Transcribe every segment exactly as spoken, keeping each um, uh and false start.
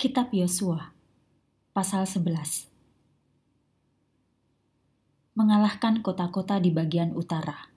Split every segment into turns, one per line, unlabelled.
Kitab Yosua, pasal sebelas. Mengalahkan kota-kota di bagian utara.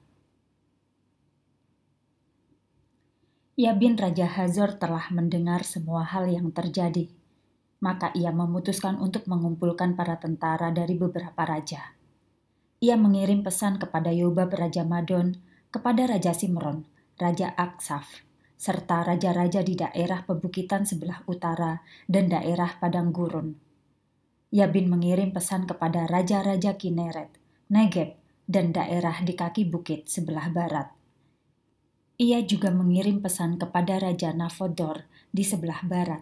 Yabin Raja Hazor telah mendengar semua hal yang terjadi, maka ia memutuskan untuk mengumpulkan para tentara dari beberapa raja. Ia mengirim pesan kepada Yobab Raja Madon, kepada Raja Simron, Raja Aksaf, serta raja-raja di daerah pebukitan sebelah utara dan daerah padang gurun. Yabin mengirim pesan kepada raja-raja Kineret, Negeb, dan daerah di kaki bukit sebelah barat. Ia juga mengirim pesan kepada Raja Nafodor di sebelah barat.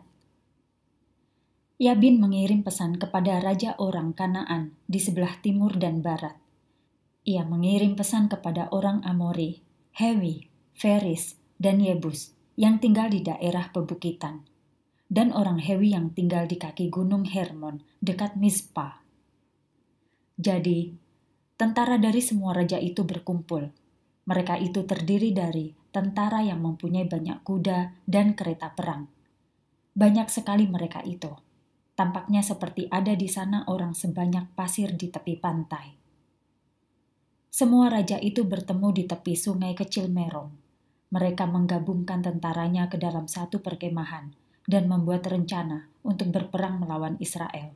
Yabin mengirim pesan kepada Raja orang Kanaan di sebelah timur dan barat. Ia mengirim pesan kepada orang Amori, Hewi, Feris, dan Yebus yang tinggal di daerah pebukitan, dan orang Hewi yang tinggal di kaki gunung Hermon dekat Mizpah. Jadi, tentara dari semua raja itu berkumpul. Mereka itu terdiri dari tentara yang mempunyai banyak kuda dan kereta perang. Banyak sekali mereka itu. Tampaknya seperti ada di sana orang sebanyak pasir di tepi pantai. Semua raja itu bertemu di tepi sungai kecil Merom. Mereka menggabungkan tentaranya ke dalam satu perkemahan dan membuat rencana untuk berperang melawan Israel.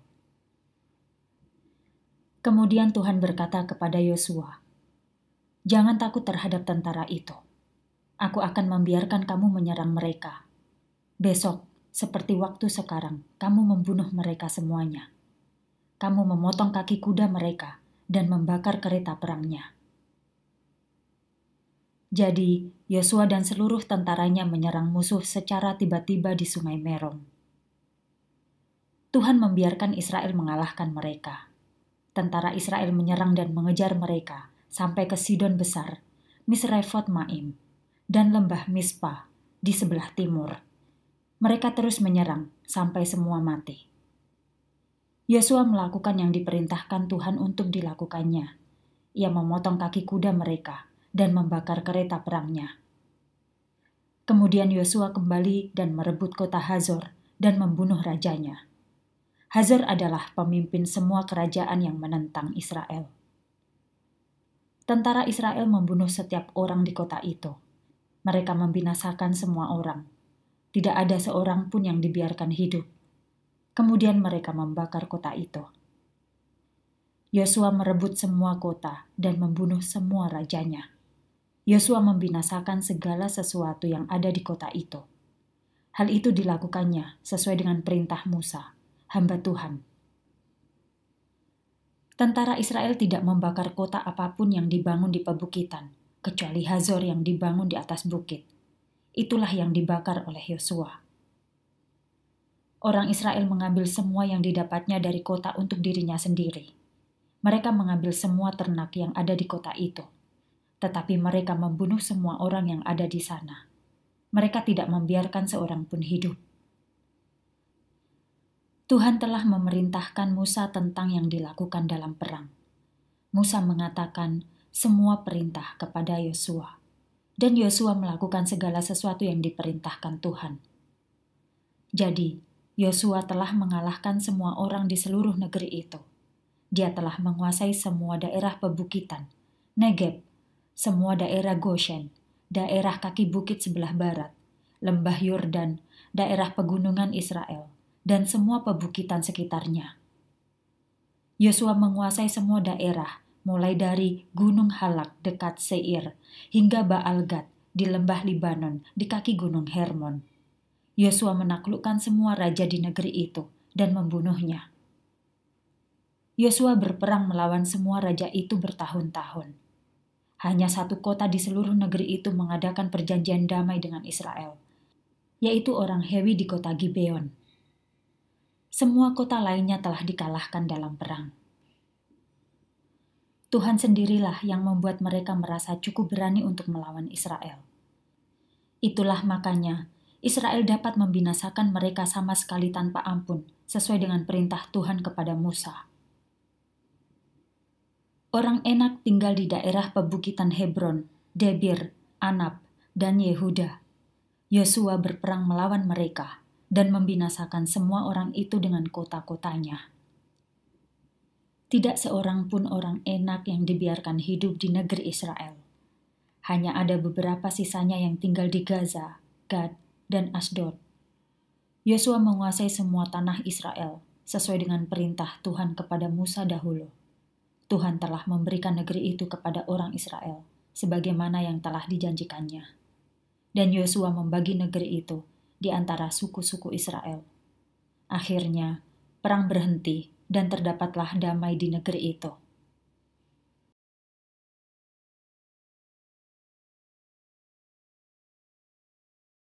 Kemudian Tuhan berkata kepada Yosua, "Jangan takut terhadap tentara itu. Aku akan membiarkan kamu menyerang mereka. Besok, seperti waktu sekarang, kamu membunuh mereka semuanya. Kamu memotong kaki kuda mereka dan membakar kereta perangnya." Jadi, Yosua dan seluruh tentaranya menyerang musuh secara tiba-tiba di sungai Merom. Tuhan membiarkan Israel mengalahkan mereka. Tentara Israel menyerang dan mengejar mereka sampai ke Sidon Besar, Misrefot Maim, dan lembah Mizpah di sebelah timur. Mereka terus menyerang sampai semua mati. Yosua melakukan yang diperintahkan Tuhan untuk dilakukannya. Ia memotong kaki kuda mereka dan membakar kereta perangnya. Kemudian Yosua kembali dan merebut kota Hazor dan membunuh rajanya. Hazor adalah pemimpin semua kerajaan yang menentang Israel. Tentara Israel membunuh setiap orang di kota itu. Mereka membinasakan semua orang. Tidak ada seorang pun yang dibiarkan hidup. Kemudian mereka membakar kota itu. Yosua merebut semua kota dan membunuh semua rajanya. Yosua membinasakan segala sesuatu yang ada di kota itu. Hal itu dilakukannya sesuai dengan perintah Musa, hamba Tuhan. Tentara Israel tidak membakar kota apapun yang dibangun di pebukitan, kecuali Hazor yang dibangun di atas bukit. Itulah yang dibakar oleh Yosua. Orang Israel mengambil semua yang didapatnya dari kota untuk dirinya sendiri. Mereka mengambil semua ternak yang ada di kota itu. Tetapi mereka membunuh semua orang yang ada di sana. Mereka tidak membiarkan seorang pun hidup. Tuhan telah memerintahkan Musa tentang yang dilakukan dalam perang. Musa mengatakan semua perintah kepada Yosua, dan Yosua melakukan segala sesuatu yang diperintahkan Tuhan. Jadi, Yosua telah mengalahkan semua orang di seluruh negeri itu. Dia telah menguasai semua daerah pebukitan, Negeb, semua daerah Goshen, daerah kaki bukit sebelah barat, lembah Yordan, daerah pegunungan Israel, dan semua pebukitan sekitarnya. Yosua menguasai semua daerah, mulai dari Gunung Halak dekat Seir, hingga Baal-Gad di lembah Libanon di kaki gunung Hermon. Yosua menaklukkan semua raja di negeri itu dan membunuhnya. Yosua berperang melawan semua raja itu bertahun-tahun. Hanya satu kota di seluruh negeri itu mengadakan perjanjian damai dengan Israel, yaitu orang Hewi di kota Gibeon. Semua kota lainnya telah dikalahkan dalam perang. Tuhan sendirilah yang membuat mereka merasa cukup berani untuk melawan Israel. Itulah makanya Israel dapat membinasakan mereka sama sekali tanpa ampun, sesuai dengan perintah Tuhan kepada Musa. Orang Enak tinggal di daerah pebukitan Hebron, Debir, Anab, dan Yehuda. Yosua berperang melawan mereka, dan membinasakan semua orang itu dengan kota-kotanya. Tidak seorang pun orang enak yang dibiarkan hidup di negeri Israel. Hanya ada beberapa sisanya yang tinggal di Gaza, Gad, dan Asdod. Yosua menguasai semua tanah Israel sesuai dengan perintah Tuhan kepada Musa dahulu. Tuhan telah memberikan negeri itu kepada orang Israel, sebagaimana yang telah dijanjikannya. Dan Yosua membagi negeri itu di antara suku-suku Israel. Akhirnya, perang berhenti dan terdapatlah damai di negeri itu.